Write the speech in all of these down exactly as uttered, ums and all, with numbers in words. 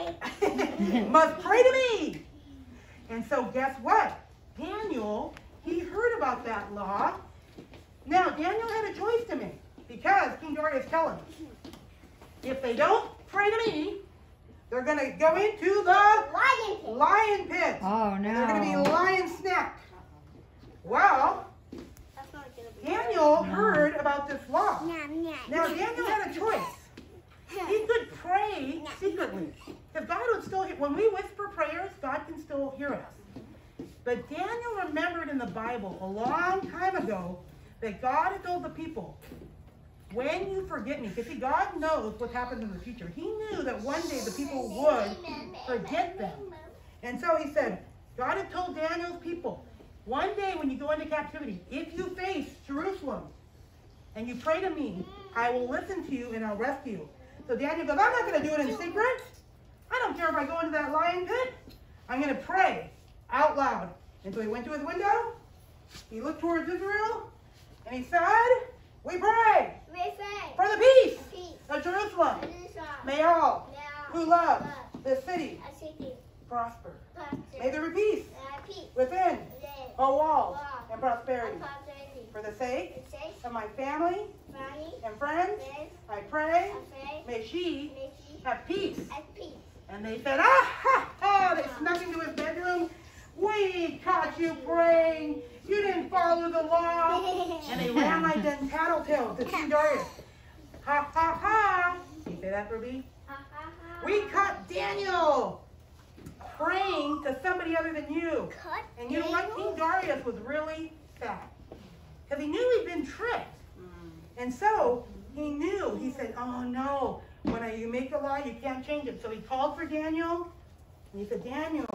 must pray to me. And so guess what? Daniel, he heard about that law. Now, Daniel had a choice to make because King Darius told him, if they don't pray to me, they're going to go into the lion pit. Lion pit. Oh, no. And they're going to be lion snapped. Well, Daniel heard about this law. Now, Daniel had a choice. He could pray secretly. Because God would still hear. When we whisper prayers, God can still hear us. But Daniel remembered in the Bible a long time ago that God had told the people, when you forget me, because see, God knows what happens in the future. He knew that one day the people would forget them. And so he said, God had told Daniel's people, one day when you go into captivity, if you face Jerusalem and you pray to me, I will listen to you and I'll rescue you. So Daniel goes, I'm not going to do it in secret. I don't care if I go into that lion pit. I'm going to pray out loud. And so he went to his window. He looked towards Israel. And he said, we pray, We pray for the peace, peace of Jerusalem. of Israel. May all Now, who love love this city a city, prosper. prosper, May there be peace uh, peace, within live, all walls wall, and prosperity. and prosperity. For the sake The sake of my family family, and friends, friends, I pray, and faith, may she may she have peace. have peace. And they said, ah, ha, ha, they snuck into his bedroom. We caught you praying. You didn't follow the law. And they ran like them tattletales to King Darius. Ha, ha, ha. Can you say that, Ruby? Ha, ha, ha. We caught Daniel praying to somebody other than you. Cut And you know what? Daniel? King Darius was really sad. Because he knew he'd been tricked. And so he knew. He said, oh no. When I, you make a law, you can't change it. So he called for Daniel. And he said, Daniel,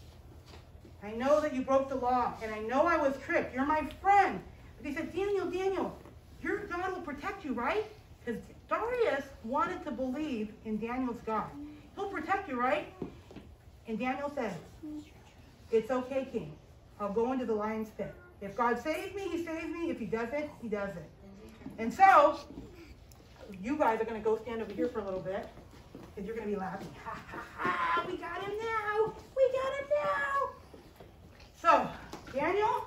I know that you broke the law. And I know I was tricked. You're my friend. But he said, Daniel, Daniel, your God will protect you, right? Because Darius wanted to believe in Daniel's God. He'll protect you, right? And Daniel said, it's okay, King. I'll go into the lion's pit. If God saves me, he saves me. If he doesn't, he doesn't. And so, you guys are going to go stand over here for a little bit. Because you're going to be laughing. Ha, ha, ha. We got him now. We got him now. So, Daniel,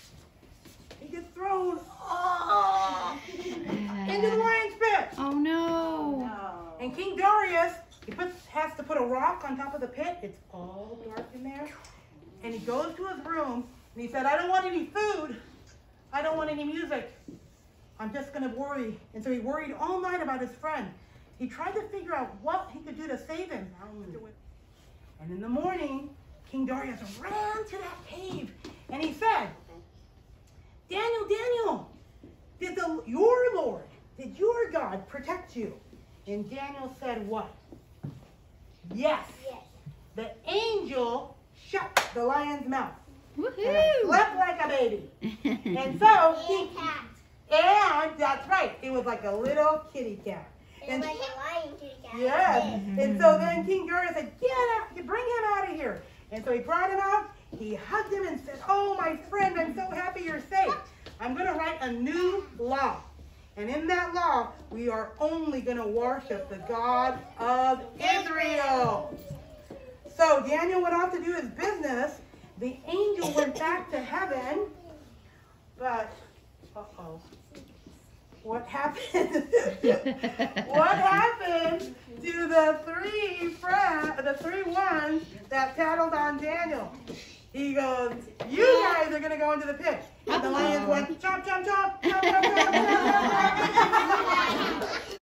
he gets thrown oh, into the lion's pit. Oh, no. And King Darius, he puts, has to put a rock on top of the pit. It's all dark in there. And he goes to his room, and he said, I don't want any food. I don't want any music. I'm just going to worry. And so he worried all night about his friend. He tried to figure out what he could do to save him. And in the morning, King Darius ran to that cave, and he said, Daniel, Daniel, did the, your Lord, did your God protect you? And Daniel said what? Yes. Yes. The angel shut the lion's mouth. And I Woohoo! slept like a baby. And so, he, And cat. and that's right, it was like a little kitty cat. It And was like a lion kitty cat. yes. Mhm. And so then King Darius said, get out, bring him out of here. And so he brought him out, he hugged him and said, oh, my friend, I'm so happy you're safe. I'm going to write a new law. And in that law, we are only going to worship the God of Israel. So Daniel went off to do his business. The angel went back to heaven. But, uh-oh. What happened? What happened to the three friends, the three ones that tattled on Daniel? He goes, you guys are going to go into the pit. And the lions went, chomp, chomp, chomp, chomp, chomp,